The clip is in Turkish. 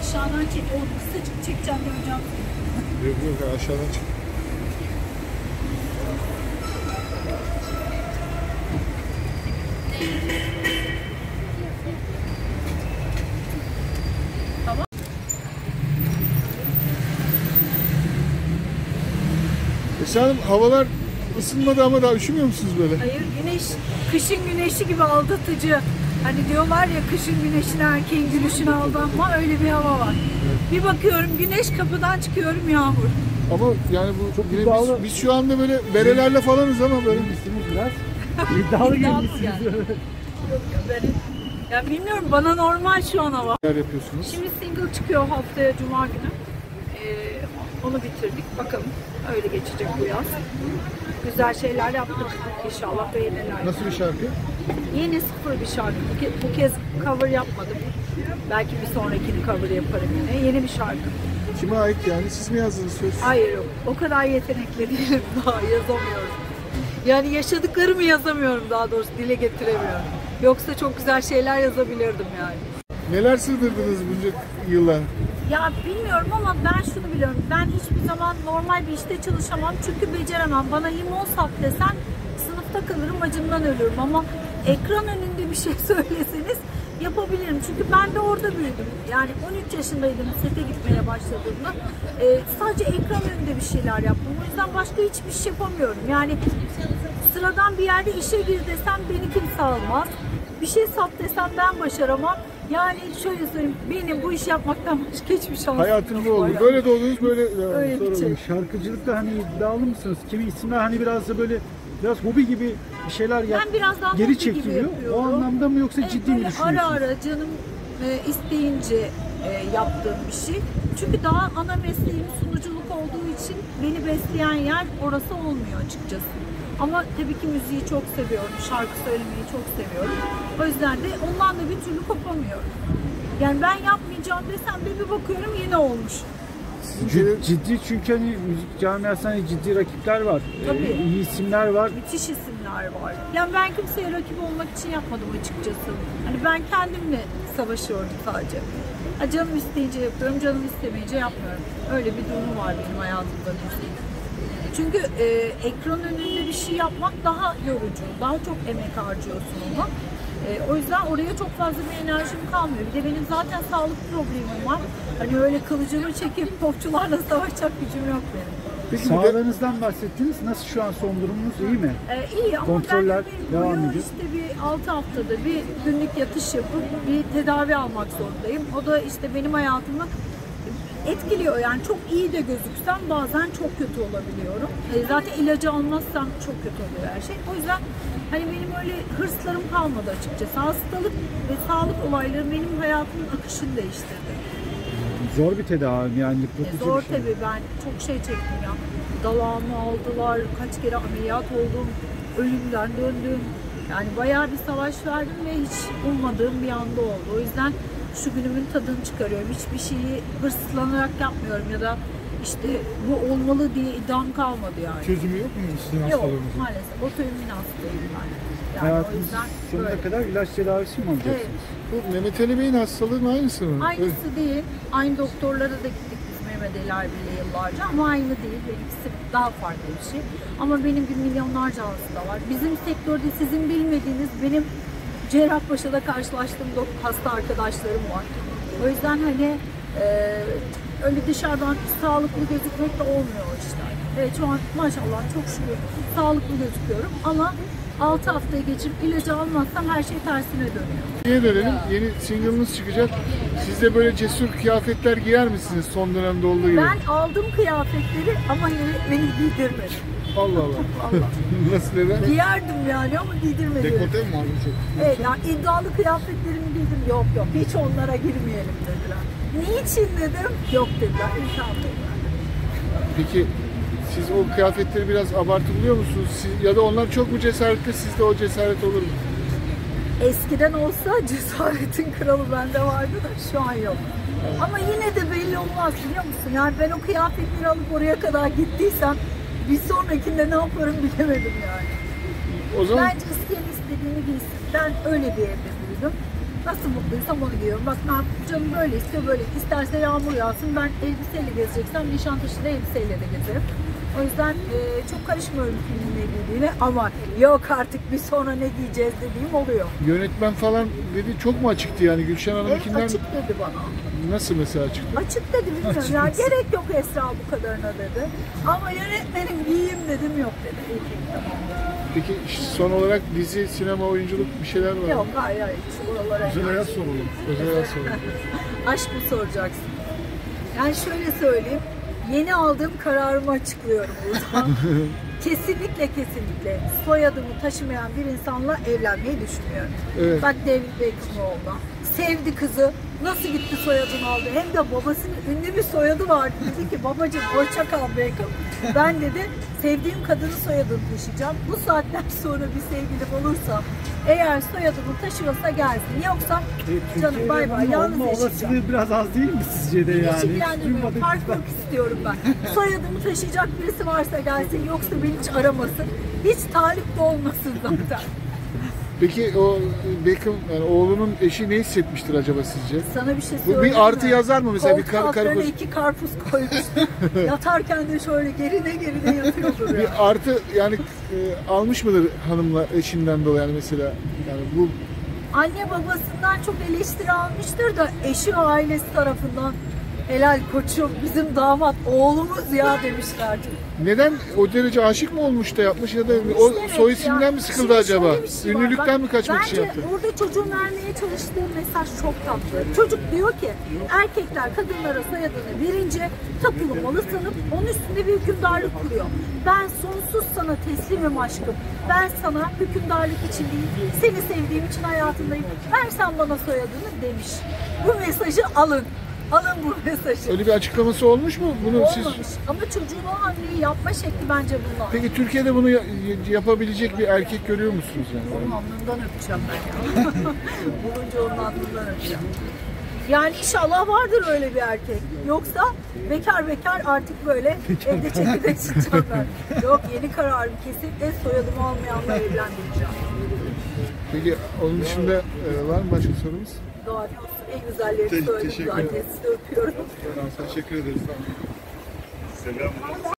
Aşağıdan çek. O kısacık çekeceğim de hocam. Yok yok, aşağıdan çek. Tamam. Esra Hanım, havalar ısınmadı ama daha üşümüyor musunuz böyle? Hayır, güneş kışın güneşi gibi aldatıcı. Hani diyorlar ya, kışın güneşine erkeğin gülüşüne aldanma, öyle bir hava var. Evet. Bir bakıyorum güneş, kapıdan çıkıyorum yağmur. Ama yani bu çok yine biz şu anda böyle berelerle falanız ama böyle biraz iddialı gelmişsiniz. Yok benim. Ya bilmiyorum, bana normal şu an hava. Neler yapıyorsunuz? Şimdi single çıkıyor haftaya Cuma günü. Onu bitirdik. Bakalım öyle geçecek bu yaz. Güzel şeyler yaptık. İnşallah beğenirler. Nasıl bir şarkı? Yeni sıfır bir şarkı. Bu kez cover yapmadım. Belki bir sonrakini cover yaparım yine. Yeni bir şarkı. Kime ait yani? Siz mi yazdınız söz? Hayır yok. O kadar yetenekli değilim, daha yazamıyorum. Yani yaşadıklarımı yazamıyorum, daha doğrusu dile getiremiyorum. Yoksa çok güzel şeyler yazabilirdim yani. Neler sığdırdınız bunca yıllar? Ya bilmiyorum ama ben şunu biliyorum. Ben hiçbir zaman normal bir işte çalışamam çünkü beceremem. Bana limon sat desen sınıfta kalırım, acımdan ölürüm ama ekran önünde bir şey söyleseniz yapabilirim. Çünkü ben de orada büyüdüm. Yani 13 yaşındaydım sete gitmeye başladığımda. Sadece ekran önünde bir şeyler yaptım. O yüzden başka hiçbir şey yapamıyorum. Yani sıradan bir yerde işe gir desem beni kimse almaz. Bir şey sat desem ben başaramam. Yani şöyle söyleyeyim, benim bu işi yapmaktan başka hiçbir şansım yok. Hayatınız oldu. Böyle doğdunuz, böyle öyle bir şey. Şarkıcılıkta hani iddialı mısınız? Kimi isimler hani biraz da böyle biraz hobi gibi bir şeyler geri çekiliyor. O anlamda mı yoksa ciddi mi düşünüyorsunuz? Ara ara canım isteyince yaptığım bir şey. Çünkü daha ana mesleğim sunuculuk olduğu için beni besleyen yer orası olmuyor açıkçası. Ama tabii ki müziği çok seviyorum, şarkı söylemeyi çok seviyorum. O yüzden de ondan da bir türlü kopamıyorum. Yani ben yapmayacağım desem de bir bakıyorum yine olmuş. Ciddi, çünkü hani müzik camiasında hani ciddi rakipler var. Tabii. İyi isimler var. Müthiş isimler var. Yani ben kimseye rakip olmak için yapmadım açıkçası. Hani ben kendimle savaşıyorum sadece. Canım isteyince yapıyorum, canım istemeyince yapmıyorum. Öyle bir durum var benim hayatımda müziğin. Çünkü ekran önünde bir şey yapmak daha yorucu, daha çok emek harcıyorsun ona. O yüzden oraya çok fazla bir enerjim kalmıyor. Bir de benim zaten sağlık problemim var. Hani öyle kılıcımı çekip popçularla savaşacak gücüm yok benim. Peki sağlığınızdan bahsettiniz. Nasıl şu an son durumunuz, iyi mi? İyi ama kontroller ben devam ediyor. işte bir 6 haftada bir günlük yatış yapıp bir tedavi almak zorundayım. O da işte benim hayatımı etkiliyor. Yani çok iyi de gözüksem bazen çok kötü olabiliyorum. Zaten ilacı almazsam çok kötü oluyor her şey. O yüzden hani benim öyle hırslarım kalmadı açıkçası. Hastalık ve sağlık olayları benim hayatımın akışını değiştirdi. Zor bir tedavi yani, yıpratıcı Zor bir şey. tabii, ben çok şey çektim ya. Dalağımı aldılar, kaç kere ameliyat oldum, ölümden döndüm. Yani bayağı bir savaş verdim ve hiç ummadığım bir anda oldu. O yüzden şu günümün tadını çıkarıyorum. Hiçbir şeyi hırslanarak yapmıyorum ya da işte bu olmalı diye iddiam kalmadı yani. Çözümü yok mu sizin hastalığınızın? Yok maalesef. Otoimmün hastayım ben. Yani Hayatınız sonuna kadar ilaç tedavisi mi alacaksınız? Evet. Bu Mehmet Ali Bey'in hastalığının aynısı mı? Aynısı değil. Aynı doktorlara da gittik biz Mehmet Ali abiyle yıllarca ama aynı değil. Benimkisi daha farklı bir şey. Ama benim gibi milyonlarca hasta var. Bizim sektörde sizin bilmediğiniz, benim Cerrahpaşa'da karşılaştığım hasta arkadaşlarım var. O yüzden hani öyle dışarıdan sağlıklı gözükmek de olmuyor işte. Evet, şu an maşallah çok şükür sağlıklı gözüküyorum ama 6 haftaya geçip ilacı almazsam her şey tersine dönüyor. Niye dönelim? Yeni single'ınız çıkacak. Siz de böyle cesur kıyafetler giyer misiniz son dönemde olduğu gibi? Ben aldım kıyafetleri ama beni giydirmedi. Allah Allah. Nasıl, neden? Giyerdim yani ama giydirmedi. Dekolte mi var çok? Evet, yani iddialı kıyafetlerimi giydim. Yok hiç onlara girmeyelim dediler. Niçin dedim? Yok dediler. İnşallah dediler. Peki siz o kıyafetleri biraz abartılıyor musunuz? Ya da onlar çok mu cesaretli, sizde o cesaret olur mu? Eskiden olsa cesaretin kralı bende vardı da şu an yok. Ama yine de belli olmaz biliyor musun? Yani ben o kıyafetleri alıp oraya kadar gittiysem bir sonrakinde ne yaparım bilemedim yani. O zaman Bence isteyen istediğini giysin. Ben öyle bir evde büyüdüm. Nasıl mutluysam onu giyiyorum. Bak ben canım böyle istiyor, böyle isterse yağmur yağsın. Ben elbiseyle gezeceksem Nişantaşı'da elbiseyle de gezerim. O yüzden çok karışmıyorum kimin ne giydiğine ama yok artık bir sonra ne giyeceğiz dediğim oluyor. Yönetmen falan dedi, çok mu açıktı yani Gülşen Hanım'ınkinden? Açık dedi bana. Nasıl mesela çıktı? Açık dedi, bilmiyorum ya, gerek yok Esra bu kadarına dedi. Ama yönetmenim giyeyim dedim, yok dedi. Peki son olarak dizi, sinema, oyunculuk bir şeyler var mı? Yok hayır hiç buralara. Özel hayat soralım. Özel hayat soralım. Aşk mı soracaksın? Yani şöyle söyleyeyim. Yeni aldığım kararımı açıklıyorum buradan. Kesinlikle soyadımı taşımayan bir insanla evlenmeyi düşünmüyorum. Evet. Bak David Beckham'oğlu. Sevdi kızı. Nasıl gitti soyadını aldı? Hem de babasının ünlü bir soyadı vardı. Dedi ki babacığım hoşça kal Beckham. Ben dedi sevdiğim kadının soyadını taşıyacağım. Bu saatten sonra bir sevgilim olursa eğer soyadımı taşıyorsa gelsin. Yoksa canım bay bay yalnız yaşayacağım. Olasılığı biraz az değil mi sizce de yani? Hiç ilgilendirmiyor. Farklılık istiyorum ben. Soyadımı taşıyacak birisi varsa gelsin. Yoksa beni hiç aramasın. Hiç talip de olmasın zaten. Peki o Beckham, yani oğlunun eşi ne hissetmiştir acaba sizce? Sana bir şey Bu söyleyeyim bir artı mi? yazar mı mesela? Koltuk Bir altlarına 2 karpuz koymuş. Yatarken de şöyle gerine yatıyordur ya. Bir artı yani almış mıdır hanımla eşinden dolayı yani mesela? Yani bu Anne babasından çok eleştiri almıştır da eşi ve ailesi tarafından helal koçum bizim damat oğlumuz ya demişlerdi. neden o derece aşık mı olmuş da yapmış ya da o İşte soy evet isimden ya. mi sıkıldı Şimdi acaba? şöyle bir şey var. Ünlülükten Bak, mi kaçmak için yaptı? Bence burada çocuğun vermeye çalıştığı mesaj çok tatlı. Çocuk diyor ki erkekler kadınlara soyadını verince tapulu sanıp onun üstünde bir hükümdarlık kuruyor. Ben sonsuz sana teslimim aşkım. Ben sana hükümdarlık için değil, seni sevdiğim için hayatındayım. Versen bana soyadını demiş. Bu mesajı alın. Alın bu mesajı. Öyle bir açıklaması olmuş mu? Bunu Olmamış. siz Ama çocuğun o hamleyi yapma şekli bence bunlar. Peki Türkiye'de bunu yapabilecek bir erkek görüyor musunuz yani? Onun alnından öpeceğim ben ya. Bulunca onun alnından öpeceğim. Yani inşallah vardır öyle bir erkek. Yoksa bekar artık böyle evde çekirdek içeceğim ben. Yok, yeni kararım kesinlikle soyadımı almayanla evlendireceğim. Peki onun dışında var mı başka sorumuz? Doğru. En güzelleri söyledim teşekkür zaten. ederim. Sizi öpüyorum. Teşekkür ederiz. Selam.